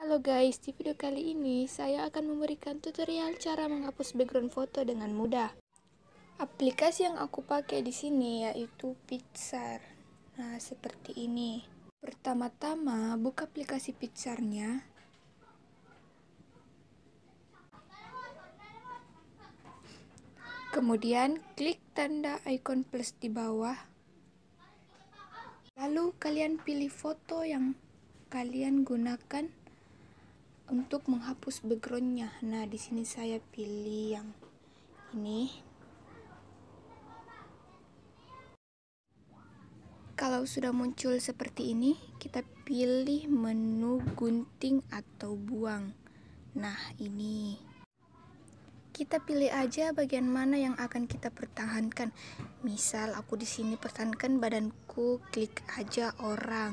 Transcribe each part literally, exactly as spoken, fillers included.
Halo guys, di video kali ini saya akan memberikan tutorial cara menghapus background foto dengan mudah. Aplikasi yang aku pakai di sini yaitu Pixar. Nah, seperti ini. Pertama-tama buka aplikasi Pixar-nya. Kemudian klik tanda icon plus di bawah. Lalu kalian pilih foto yang kalian gunakan untuk menghapus backgroundnya. Nah, di sini saya pilih yang ini. Kalau sudah muncul seperti ini, kita pilih menu gunting atau buang. Nah, ini. Kita pilih aja bagian mana yang akan kita pertahankan. Misal aku di sini pertahankan badanku, klik aja orang.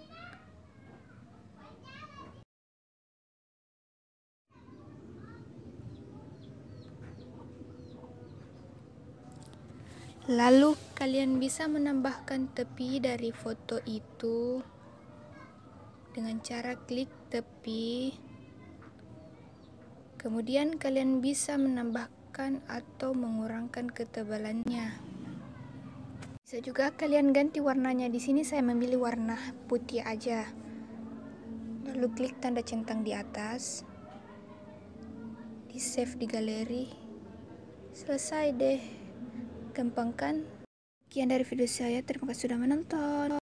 Lalu kalian bisa menambahkan tepi dari foto itu dengan cara klik tepi. Kemudian kalian bisa menambahkan atau mengurangkan ketebalannya. Bisa juga kalian ganti warnanya. Di sini saya memilih warna putih aja. Lalu klik tanda centang di atas. Di save di galeri. Selesai deh. Gampang kan? Sekian dari video saya, terima kasih sudah menonton.